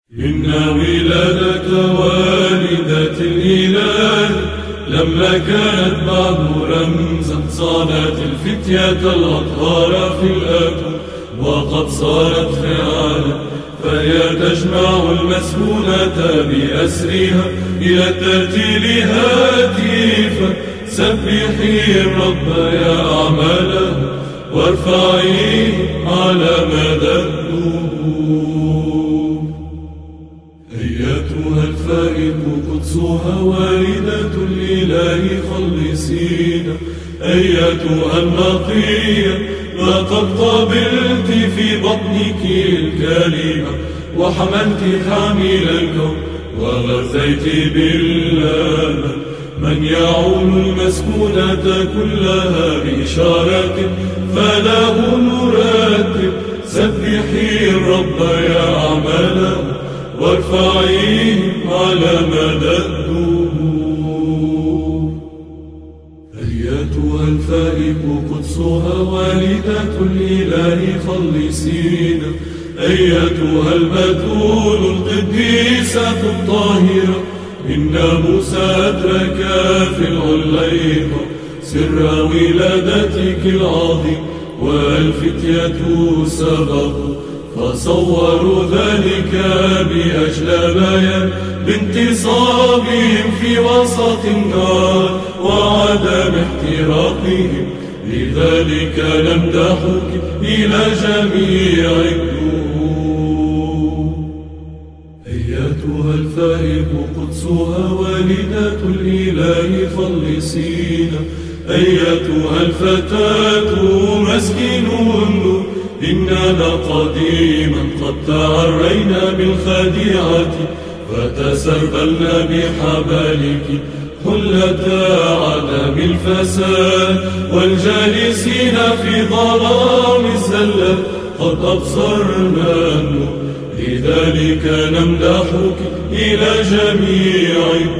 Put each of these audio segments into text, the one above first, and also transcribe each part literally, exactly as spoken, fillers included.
إن ولادة والدة الإله لما كانت بعد رمزا صانت الفتية الأطهار في الأكل، وقد صارت فعالا فهي تجمع المسكونة بأسرها إلى الترتيل هاتفا. سبحي الرب يا أعماله وارفعيه على مدى الدهور. أيتها الفائق قدسها والدة الإله خلصينا، أيتها النقية لقد قبلت في بطنك الكلمة، وحملت حامل الكون وغذيت باللبن. من يعول المسكونة كلها بإشارة فله نرتب. سبحي الرب يا أعماله وارفعيه على مدى الدهور. أيتها الفائق قدسها والدة الإله خلصينا، أيتها البتول القديسة الطاهرة. إن موسى أدرك في العليقة سر ولادتك العظيم، والفتية سبقوا فصوروا ذلك بأجلبايا بانتصابهم في وسط النار وعدم احتراقهم. لذلك نمدحك إلى جميع الدهور. أيتها الفائق قدسها والدة الإله خلصينا، أيتها الفتاة مسكين النور. إننا قديما قد تعرينا بالخديعة فتسربلنا بحبالك حلة عدم الفساد، والجالسين في ظلام الزلة قد أبصرنا النور. لذلك نمدحك إلى جميع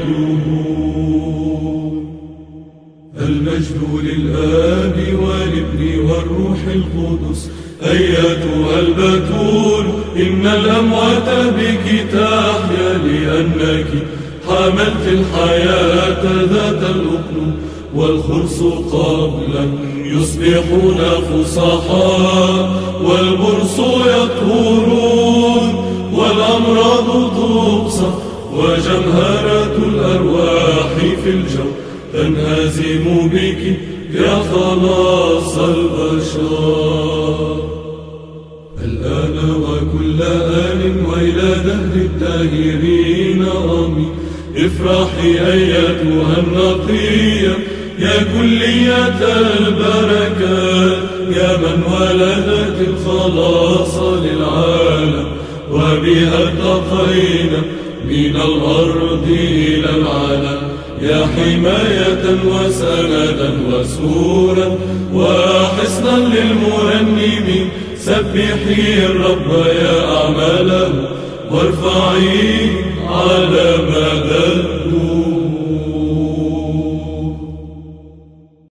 الدهور. المجد للآب والابن والروح القدس. أيتها البتول إن الأموات بك تحيا، لأنك حملت الحياة ذات الأقلوم. والخرس قبلا يصبحون فصحاء، والبرص يطهرون، والأمراض تقصى، وجمهرة الأرواح في الجو تنهزم بك يا خلاص البشر. الآن وكل آن وإلى دهر الداهرين آمين. افرحي أيتها النقية يا كلية البركات، يا من ولدت الخلاص للعالم وبها ارتقينا من الأرض إلى العالم. يا حماية وسندا وسورا وحصنا للمرنمين. سبحي الرب يا أعماله وارفعيه على مدى الدهور.